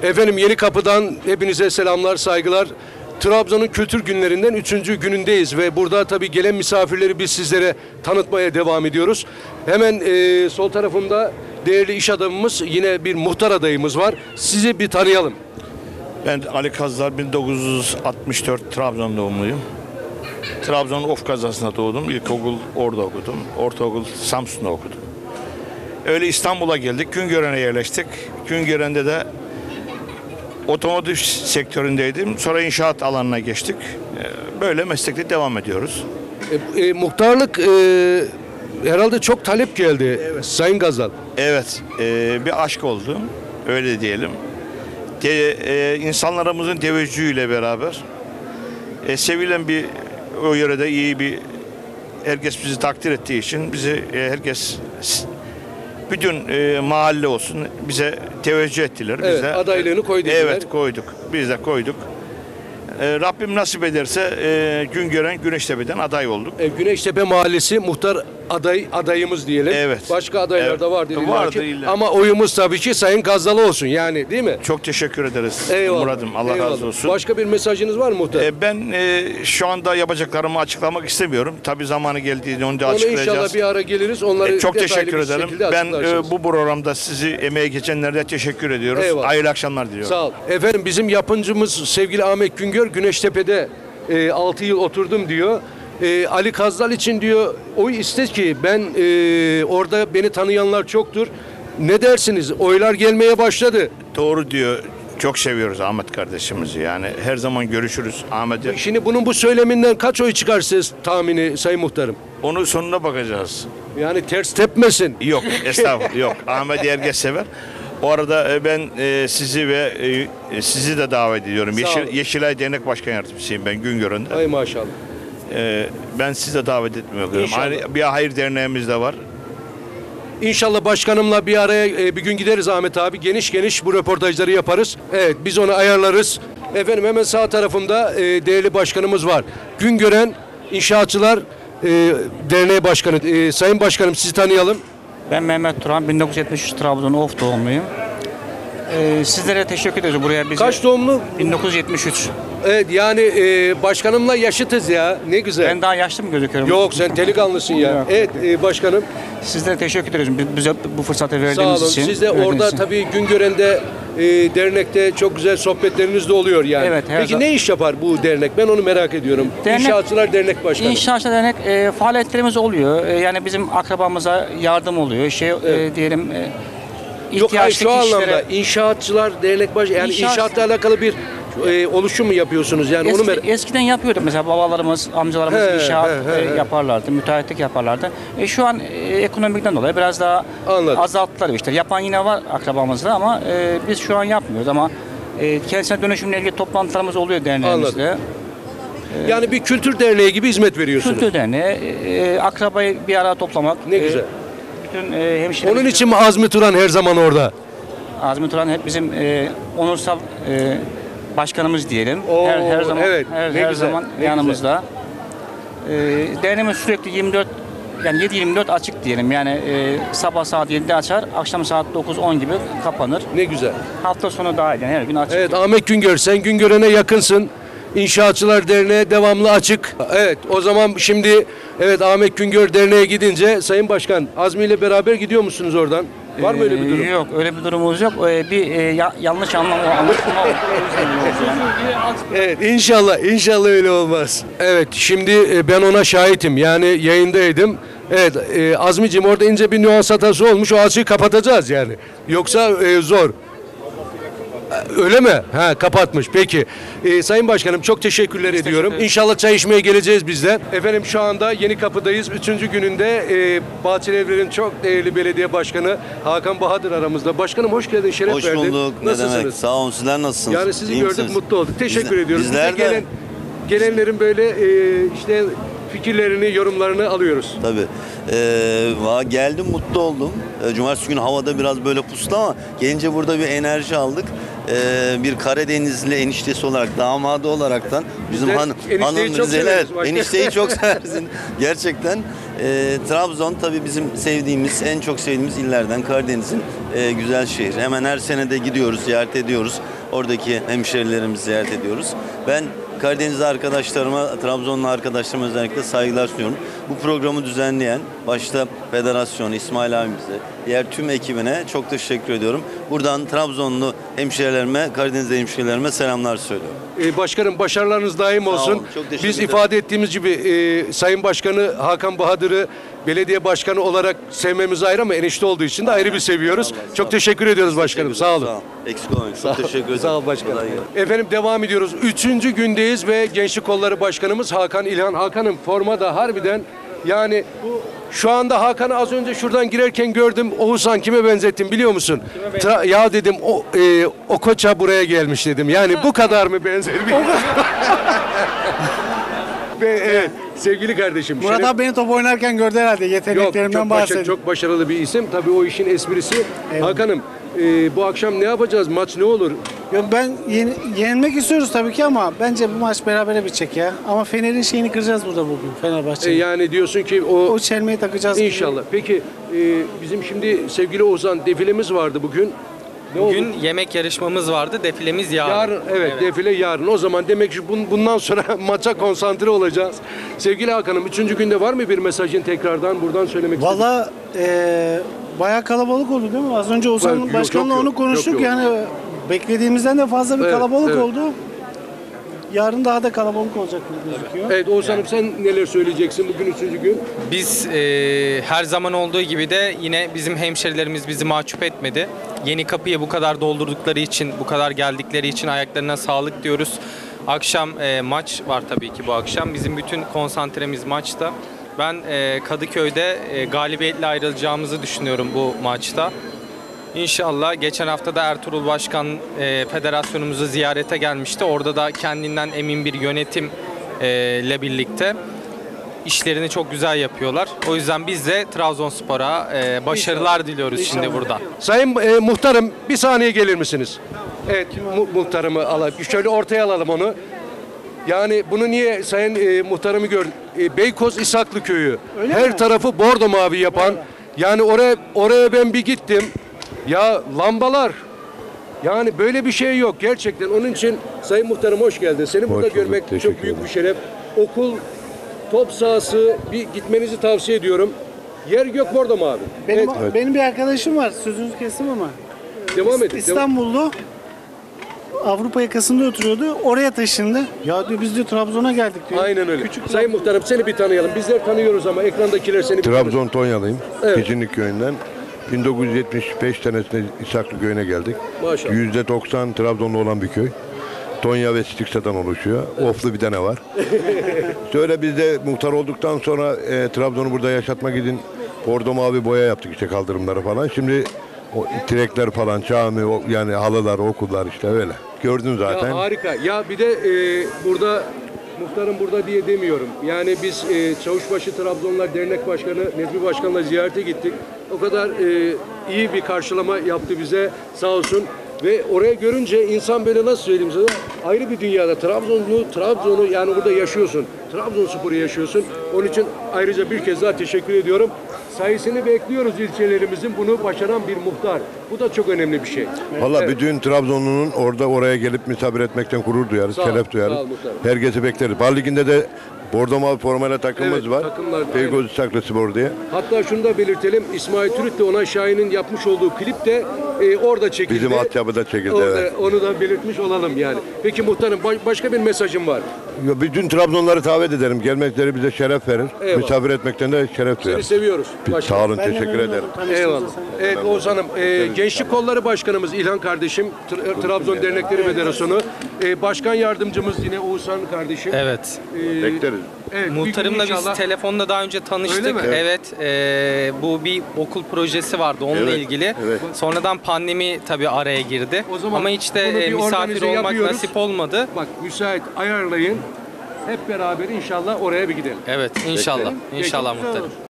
Efendim Yenikapı'dan hepinize selamlar, saygılar. Trabzon'un kültür günlerinden 3. günündeyiz ve burada tabii gelen misafirleri biz sizlere tanıtmaya devam ediyoruz. Hemen sol tarafımda değerli iş adamımız, yine bir muhtar adayımız var. Sizi bir tanıyalım. Ben Ali Kazdar, 1964 Trabzon doğumluyum. Trabzon'un Of kazasında doğdum. İlkokul orada okudum. Ortaokul Samsun'da okudum. Öyle İstanbul'a geldik. Güngören'e yerleştik. Güngören'de de otomotiv sektöründeydim. Sonra inşaat alanına geçtik. Böyle meslekte devam ediyoruz. Muhtarlık herhalde çok talep geldi, evet, Sayın Gazdal. Evet, bir aşk oldu. Öyle diyelim. İnsanlarımızın teveccühüyle beraber sevilen bir, o yörede iyi bir, herkes bizi takdir ettiği için bizi herkes, bütün mahalle olsun bize teveccüh ettiler. Evet, biz de adaylığını koyduk. Evet, koyduk. Biz de koyduk. Rabbim nasip ederse Güngören Güneştepe'den aday olduk. Güneştepe Mahallesi muhtar adayımız diyelim. Evet. Başka adaylar Evet. da vardır Vardır illaki. illa. Ama oyumuz tabii ki Sayın Gazdal olsun, yani değil mi? Çok teşekkür ederiz Eyvallah. Murat'ım. Allah Eyvallah. razı olsun. Başka bir mesajınız var mı muhtar? Ben şu anda yapacaklarımı açıklamak istemiyorum. Tabii zamanı geldiğinde onu da Onu açıklayacağız. inşallah bir ara geliriz. Onları Çok detaylı teşekkür bir ederim. şekilde Ben açıklarsınız. bu programda sizi emeğe geçenlere teşekkür ediyoruz. Eyvallah. Hayırlı akşamlar diliyorum. Sağ ol. Efendim bizim yapımcımız sevgili Ahmet Güngör Güneştepe'de 6 yıl oturdum diyor. Ali Kazdal için diyor oy iste ki ben orada beni tanıyanlar çoktur. Ne dersiniz? Oylar gelmeye başladı. Doğru diyor. Çok seviyoruz Ahmet kardeşimizi. Yani her zaman görüşürüz Ahmet'e. Şimdi bunun bu söyleminden kaç oy çıkar siz tahmini Sayın Muhtarım? Onun sonuna bakacağız. Yani ters tepmesin. Yok, estağfurullah, yok. Ahmet'i herkes sever. O arada ben sizi ve sizi de davet ediyorum. Sağ olun. Yeşilay Dernek Başkan Yardımcısıyım ben Güngören'de. Ay maşallah. Ben sizi de davet etmiyorum. İnşallah. Bir hayır derneğimiz de var. İnşallah başkanımla bir araya bir gün gideriz Ahmet abi. Geniş geniş bu röportajları yaparız. Evet, biz onu ayarlarız. Efendim hemen sağ tarafımda değerli başkanımız var. Güngören İnşaatçılar Derneği Başkanı. Sayın Başkanım sizi tanıyalım. Ben Mehmet Turan, 1973 Trabzon Of doğumluyum. Sizlere teşekkür ederiz buraya bizi. Kaç doğumlu? 1973. Evet, yani başkanımla yaşıtız ya. Ne güzel. Ben daha yaşlı mı gözüküyorum? Yok, sen delikanlısın ya. Yok. Evet başkanım. Sizlere teşekkür ederiz bize bu fırsatı Sağ verdiğiniz olun. için. Siz de Verdiğiniz orada için. tabii Güngören'de dernekte çok güzel sohbetleriniz de oluyor yani. Evet, her Peki zaman. ne iş yapar bu dernek? Ben onu merak ediyorum. İnşaatçılar Dernek Başkanı. İnşaatçılar Dernek faaliyetlerimiz oluyor. Yani bizim akrabamıza yardım oluyor. diyelim Yok, hayır, şu ihtiyaçtaki anlamda işlere. İnşaatçılar Dernek Başkanı, yani inşaatla alakalı bir oluşum mu yapıyorsunuz? Yani onu Eskiden yapıyorduk mesela babalarımız, amcalarımız inşaat yaparlardı, müteahhitlik yaparlardı. Şu an ekonomikten dolayı biraz daha Anladım. azalttılar işte. Yapan yine var akrabamızda ama biz şu an yapmıyoruz ama kentsel dönüşümle ilgili toplantılarımız oluyor derneğimizde. Yani bir kültür derneği gibi hizmet veriyorsunuz. Kültür derneği, akrabayı bir araya toplamak. Ne güzel. Bütün hemşehrilerimiz. Onun için mi Azmi Turan her zaman orada? Azmi Turan hep bizim onursal başkanımız diyelim. Oo, her zaman evet, ne her güzel, zaman ne yanımızda. Derneğimiz sürekli 24 yani 7/24 açık diyelim. Yani sabah saat 7'de açar, akşam saat 9-10 gibi kapanır. Ne güzel. Hafta sonu dahil yani her gün açık. Evet Ahmet Güngör, sen Güngören'e yakınsın. İnşaatçılar Derneği devamlı açık. Evet, o zaman şimdi Ahmet Güngör Derneği'ne gidince Sayın Başkan Azmi ile beraber gidiyor musunuz oradan? Var mı öyle bir durum? Yok, öyle bir durumumuz yok. Yanlış anlaşılma Evet, inşallah öyle olmaz. Evet, şimdi ben ona şahitim. Yani yayındaydım. Evet, Azmi'cim orada ince bir nüans hatası olmuş. O açığı kapatacağız yani. Yoksa zor. Öyle mi? Ha, kapatmış. Peki. Sayın Başkanım çok teşekkürler ediyorum. İnşallah çay içmeye geleceğiz biz de. Efendim şu anda Yenikapı'dayız. 3. gününde Bahçelievler'in çok değerli belediye başkanı Hakan Bahadır aramızda. Başkanım hoş geldin, şeref verdin. Hoş bulduk. Ne Nasılsınız? demek? Sağ olun. Sizler nasılsınız? Yani sizi İyi gördük, misiniz? mutlu olduk. Teşekkür ediyoruz. Bizler Biz de de. gelenlerin böyle işte fikirlerini, yorumlarını alıyoruz. Tabii. Geldim, mutlu oldum. Cumartesi günü havada biraz böyle puslu ama gelince burada bir enerji aldık. Bir Karadenizli eniştesi olarak, damadı olaraktan bizim enişteyi çok severiz. enişteyi çok severiz. Gerçekten Trabzon tabii bizim sevdiğimiz, en çok sevdiğimiz illerden, Karadeniz'in güzel şehir. Hemen her sene de gidiyoruz, ziyaret ediyoruz. Oradaki hemşehrilerimizi ziyaret ediyoruz. Ben Karadenizli arkadaşlarıma, Trabzonlu arkadaşlarıma özellikle saygılar sunuyorum. Bu programı düzenleyen başta federasyon, İsmail abimize, diğer tüm ekibine çok teşekkür ediyorum. Buradan Trabzonlu hemşehrilerime, Karadenizli hemşehrilerime selamlar söylüyorum. Başkanım başarılarınız daim olsun. olun, çok teşekkür Biz ederim. ifade ettiğimiz gibi Sayın Başkanı Hakan Bahadır'ı belediye başkanı olarak sevmemiz ayrı ama enişte olduğu için de ayrı bir seviyoruz. Sağ olun, Çok teşekkür ediyoruz başkanım. Sağ olun. Sağ olun. Eksik olmayın. Çok teşekkür ederim. Sağ ol başkanım. Kolay gelsin. Efendim devam ediyoruz. 3. gündeyiz ve Gençlik Kolları Başkanımız Hakan İlhan. Hakan'ım forma da harbiden yani şu anda Hakan'ı az önce şuradan girerken gördüm. Oğuzhan kime benzettim biliyor musun? Ya dedim o koça buraya gelmiş dedim. Yani bu kadar mı benzer? Ve evet sevgili kardeşim. Murat Şeref- abi beni top oynarken gördü herhalde. Yok, Yeteneklerimden bahsediyor. çok başarılı bir isim. Tabii o işin esprisi. Hakan'ım bu akşam ne yapacağız? Maç ne olur? Ben yenilmek istiyoruz tabii ki ama bence bu maç berabere bitecek ya. Ama Fener'in şeyini kıracağız burada bugün Fenerbahçe'nin. Yani diyorsun ki O çelmeyi takacağız. İnşallah. Peki bizim şimdi sevgili Ozan defilemiz vardı bugün. Ne Bugün oldu? yemek yarışmamız vardı. Defilemiz yarın. Yarın evet, defile yarın. O zaman demek ki bundan sonra maça konsantre olacağız. Sevgili Hakan'ım 3. günde var mı bir mesajın tekrardan buradan söylemek istediğin? Valla bayağı kalabalık oldu değil mi? Az önce Ozan Yok, Başkan'la yok, onu yok, konuştuk. yok, yok. Yani beklediğimizden de fazla bir Evet, kalabalık evet. oldu. Yarın daha da kalabalık olacak gibi gözüküyor. Evet Oğuzhan'ım sen neler söyleyeceksin bugün 3. gün? Biz her zaman olduğu gibi de yine bizim hemşerilerimiz bizi mahcup etmedi. Yeni kapıyı bu kadar doldurdukları için, bu kadar geldikleri için ayaklarına sağlık diyoruz. Akşam maç var tabii ki bu akşam. Bizim bütün konsantremiz maçta. Ben Kadıköy'de galibiyetle ayrılacağımızı düşünüyorum bu maçta. İnşallah geçen hafta da Ertuğrul Başkan federasyonumuzu ziyarete gelmişti. Orada da kendinden emin bir yönetimle birlikte işlerini çok güzel yapıyorlar. O yüzden biz de Trabzonspor'a başarılar diliyoruz şimdi burada. Sayın muhtarım bir saniye gelir misiniz? Evet muhtarımı alalım. Şöyle ortaya alalım onu. Yani bunu niye sayın muhtarımı gör? Beykoz İshaklı köyü. Öyle Her mi? tarafı bordo mavi yapan. Yani oraya ben bir gittim. Ya lambalar. Yani böyle bir şey yok gerçekten. Onun için sayın muhtarım hoş geldin. Seni burada bulduk, görmek teşekkür çok büyük ederim. bir şeref. Okul top sahası bir gitmenizi tavsiye ediyorum. Yer gök bordo mavi. Benim, Evet, benim bir arkadaşım var. Sözünüzü kestim ama. devam edin. İstanbullu Avrupa yakasında oturuyordu. Oraya taşındı. Ya diyor biz diyor Trabzon'a geldik diyor. Aynen öyle. Küçük Sayın muhtarım seni bir tanıyalım. Bizler tanıyoruz ama ekrandakiler seni bir tanır. Trabzon Tonyalıyım. Evet. Keçinlik köyünden. 1975 senesinde İshaklı köyüne geldik. Maşallah. %90 Trabzonlu olan bir köy. Tonya ve Stikse'den oluşuyor. Oflu bir tane var. Şöyle biz de muhtar olduktan sonra Trabzon'u burada yaşatmak için bordo mavi boya yaptık işte kaldırımları falan. Şimdi o direkler falan, cami, yani halılar, okullar işte öyle. Gördün zaten. Ya harika. Ya bir de burada muhtarım burada diye demiyorum. Yani biz Çavuşbaşı Trabzonlar Dernek Başkanı Nezmi Başkan'la ziyarete gittik. O kadar iyi bir karşılama yaptı bize sağ olsun. Ve oraya görünce insan böyle nasıl söyleyeyim sana ayrı bir dünyada Trabzon'u yani burada yaşıyorsun. Trabzonspor'u yaşıyorsun. Onun için ayrıca bir kez daha teşekkür ediyorum. Sayısını bekliyoruz ilçelerimizin bunu başaran bir muhtar. Bu da çok önemli bir şey. Valla Evet. bütün Trabzonlu'nun oraya gelip misafir etmekten gurur duyarız, Sağ ol, şeref duyarız. sağ ol muhtarım. Herkesi bekleriz. Bal Ligi'nde de bordo mavi formayla takımımız Evet, var. takımlar, Beykoz İshaklı Spor diye. Hatta şunu da belirtelim. İsmail Türüt de Onay Şahin'in yapmış olduğu klip de orada çekildi. Bizim altyapıda çekildi, Orada, evet. onu da belirtmiş olalım yani. Peki muhtarım başka bir mesajım var. Ya bütün Trabzonları davet ederim. Gelmekleri bize şeref verir. Eyvallah. Misafir etmekten de şeref Seni duyarız. seviyoruz. Sağ olun, Ben de teşekkür memnun ederim. oldum tanıştığımıza. Eyvallah. Evet Oğuzhan'ım, Gençlik Kolları Başkanımız İlhan kardeşim, Trabzon Dernekleri Federasyonu. Başkan yardımcımız yine Oğuzhan kardeşim. Evet. Bekleriz. Evet, bir gün Muhtarımla biz inşallah- telefonda daha önce Öyle tanıştık. mi? Evet. Bu bir okul projesi vardı onunla Evet, ilgili. evet. Sonradan pandemi tabii araya girdi. O zaman Ama hiç de bunu bir misafir organize olmak yapıyoruz. nasip olmadı. Bak müsait ayarlayın. Hep beraber inşallah oraya bir gidelim. Evet inşallah. Peki, İnşallah güzel muhtarım. olur.